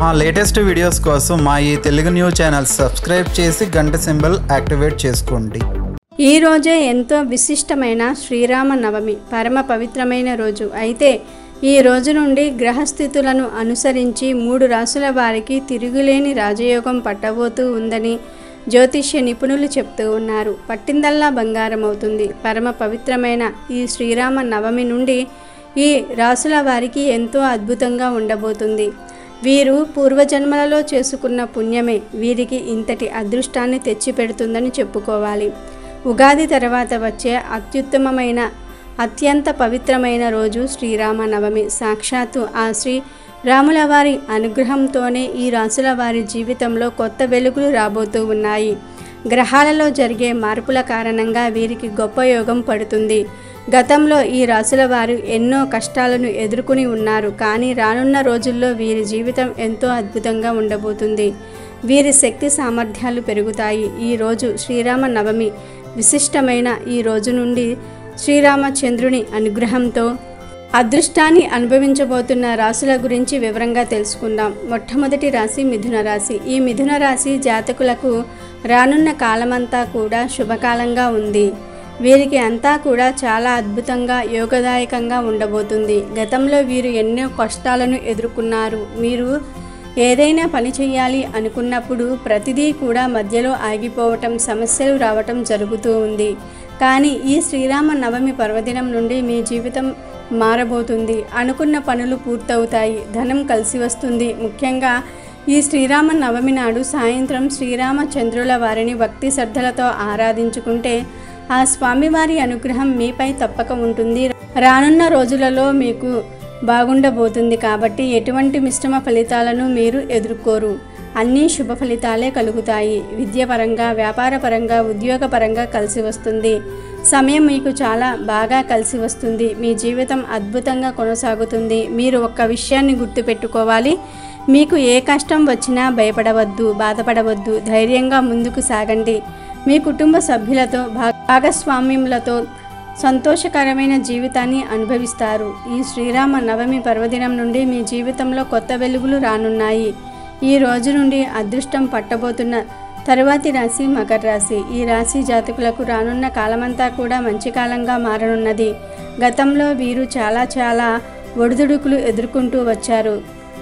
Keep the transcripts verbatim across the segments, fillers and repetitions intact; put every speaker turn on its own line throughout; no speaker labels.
మా latest videos కోసం మా ఈ తెలుగు న్యూస్ ఛానల్ సబ్స్క్రైబ్ చేసి గంట సింబల్ యాక్టివేట్ చేసుకోండి.
ఈ రోజే ఎంతో విశిష్టమైన శ్రీరామ నవమి, పరమ పవిత్రమైన రోజు. అయితే ఈ రోజు నుండి గ్రహస్థితులను అనుసరించి మూడు రాసుల వారికి తిరుగులేని రాజయోగం పట్టబోతూ ఉందని జ్యోతిష్య నిపుణులు చెప్తూ ఉన్నారు. పట్టిందల్లా బంగారం అవుతుంది. పరమ పవిత్రమైన ఈ శ్రీరామ నవమి నుండి ఈ రాసుల వారికి ఎంతో అద్భుతంగా ఉండబోతుంది. వీరు పూర్వజన్మలలో చేసుకున్న పుణ్యమే వీరికి ఇంతటి అదృష్టాన్ని తెచ్చిపెడుతుందని చెప్పుకోవాలి. ఉగాది తర్వాత వచ్చే అత్యుత్తమమైన అత్యంత పవిత్రమైన రోజు శ్రీరామ నవమి. సాక్షాత్తు ఆ శ్రీ రాముల వారి అనుగ్రహంతోనే ఈ రాసుల వారి జీవితంలో కొత్త వెలుగులు రాబోతూ ఉన్నాయి. గ్రహాలలో జరిగే మార్పుల కారణంగా వీరికి గొప్ప యోగం పడుతుంది. గతంలో ఈ రాసుల వారు ఎన్నో కష్టాలను ఎదుర్కొని ఉన్నారు. కానీ రానున్న రోజుల్లో వీరి జీవితం ఎంతో అద్భుతంగా ఉండబోతుంది. వీరి శక్తి సామర్థ్యాలు పెరుగుతాయి. ఈరోజు శ్రీరామ నవమి విశిష్టమైన ఈ రోజు నుండి శ్రీరామచంద్రుని అనుగ్రహంతో అదృష్టాన్ని అనుభవించబోతున్న రాశుల గురించి వివరంగా తెలుసుకుందాం. మొట్టమొదటి రాశి మిథున రాశి. ఈ మిథున రాశి జాతకులకు రానున్న కాలమంతా కూడా శుభకాలంగా ఉంది. వీరికి అంతా కూడా చాలా అద్భుతంగా యోగదాయకంగా ఉండబోతుంది. గతంలో వీరు ఎన్నో కష్టాలను ఎదుర్కొన్నారు. మీరు ఏదైనా పని చేయాలి అనుకున్నప్పుడు ప్రతిదీ కూడా మధ్యలో ఆగిపోవటం, సమస్యలు రావటం జరుగుతూ ఉంది. కానీ ఈ శ్రీరామ నవమి పర్వదినం నుండి మీ జీవితం మారబోతుంది. అనుకున్న పనులు పూర్తవుతాయి. ధనం కలిసి వస్తుంది. ముఖ్యంగా ఈ శ్రీరామ నవమి నాడు సాయంత్రం శ్రీరామచంద్రుల వారిని భక్తి శ్రద్ధలతో ఆరాధించుకుంటే ఆ స్వామివారి అనుగ్రహం మీపై తప్పక ఉంటుంది. రానున్న రోజులలో మీకు బాగుండబోతుంది. కాబట్టి ఎటువంటి మిశ్రమ ఫలితాలను మీరు ఎదుర్కోరు. అన్నీ శుభ ఫలితాలే కలుగుతాయి. విద్యాపరంగా, వ్యాపారపరంగా, ఉద్యోగపరంగా కలిసి వస్తుంది. సమయం మీకు చాలా బాగా కలిసి వస్తుంది. మీ జీవితం అద్భుతంగా కొనసాగుతుంది. మీరు ఒక్క విషయాన్ని గుర్తుపెట్టుకోవాలి. మీకు ఏ కష్టం వచ్చినా భయపడవద్దు, బాధపడవద్దు. ధైర్యంగా ముందుకు సాగండి. మీ కుటుంబ సభ్యులతో భాగస్వామ్యములతో సంతోషకరమైన జీవితాన్ని అనుభవిస్తారు. ఈ శ్రీరామ నవమి పర్వదినం నుండి మీ జీవితంలో కొత్త వెలుగులు రానున్నాయి. ఈ రోజు నుండి అదృష్టం పట్టబోతున్న తరువాతి రాశి మకర రాశి. ఈ రాశి జాతకులకు రానున్న కాలమంతా కూడా మంచి కాలంగా మారనున్నది. గతంలో వీరు చాలా చాలా ఒడిదుడుకులు ఎదుర్కొంటూ వచ్చారు.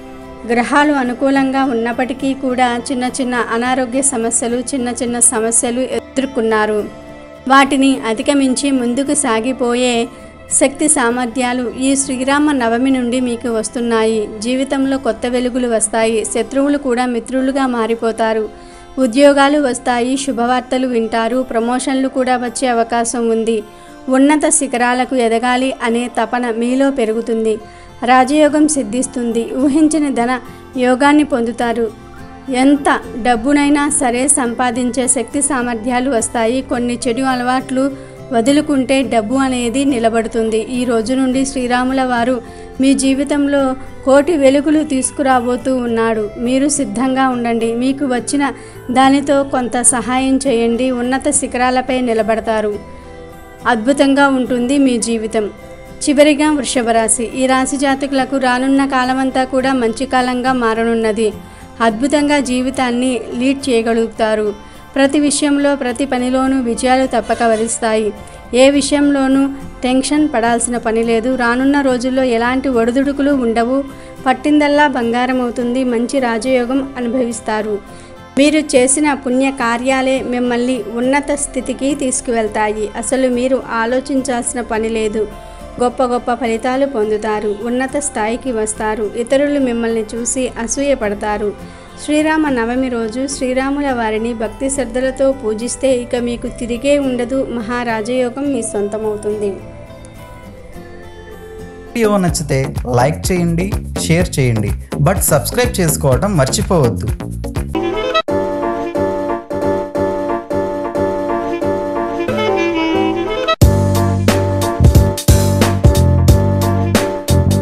గ్రహాలు అనుకూలంగా ఉన్నప్పటికీ కూడా చిన్న చిన్న అనారోగ్య సమస్యలు, చిన్న చిన్న సమస్యలు ఎదుర్కొన్నారు. వాటిని అధిగమించి ముందుకు సాగిపోయే శక్తి సామర్థ్యాలు ఈ శ్రీరామ నవమి నుండి మీకు వస్తున్నాయి. జీవితంలో కొత్త వెలుగులు వస్తాయి. శత్రువులు కూడా మిత్రులుగా మారిపోతారు. ఉద్యోగాలు వస్తాయి. శుభవార్తలు వింటారు. ప్రమోషన్లు కూడా వచ్చే అవకాశం ఉంది. ఉన్నత శిఖరాలకు ఎదగాలి అనే తపన మీలో పెరుగుతుంది. రాజయోగం సిద్ధిస్తుంది. ఊహించిన ధన యోగాన్ని పొందుతారు. ఎంత డబ్బునైనా సరే సంపాదించే శక్తి సామర్థ్యాలు వస్తాయి. కొన్ని చెడు అలవాట్లు వదులుకుంటే డబ్బు అనేది నిలబడుతుంది. ఈ రోజు నుండి శ్రీరాముల వారు మీ జీవితంలో కోటి వెలుగులు తీసుకురాబోతూ ఉన్నాడు. మీరు సిద్ధంగా ఉండండి. మీకు వచ్చిన దానితో కొంత సహాయం చేయండి. ఉన్నత శిఖరాలపై నిలబడతారు. అద్భుతంగా ఉంటుంది మీ జీవితం. చివరిగా వృషభ రాశి. ఈ రాశి జాతకులకు రానున్న కాలమంతా కూడా మంచి కాలంగా మారనున్నది. అద్భుతంగా జీవితాన్ని లీడ్ చేయగలుగుతారు. ప్రతి విషయంలో, ప్రతి పనిలోనూ విజయాలు తప్పక వరిస్తాయి. ఏ విషయంలోనూ టెన్షన్ పడాల్సిన పని లేదు. రానున్న రోజుల్లో ఎలాంటి ఒడిదుడుకులు ఉండవు. పట్టిందల్లా బంగారం అవుతుంది. మంచి రాజయోగం అనుభవిస్తారు. మీరు చేసిన పుణ్య కార్యాలే మిమ్మల్ని ఉన్నత స్థితికి తీసుకువెళ్తాయి. అసలు మీరు ఆలోచించాల్సిన పని లేదు. గొప్ప గొప్ప ఫలితాలు పొందుతారు. ఉన్నత స్థాయికి వస్తారు. ఇతరులు మిమ్మల్ని చూసి అసూయపడతారు. శ్రీరామ నవమి రోజు శ్రీరాముల వారిని భక్తి శ్రద్ధలతో పూజిస్తే ఇక మీకు తిరిగే ఉండదు. మహారాజయోగం మీ సొంతమవుతుంది.
వీడియో నచ్చితే లైక్ చేయండి, షేర్ చేయండి, బట్ సబ్స్క్రైబ్ చేసుకోవడం మర్చిపోవద్దు.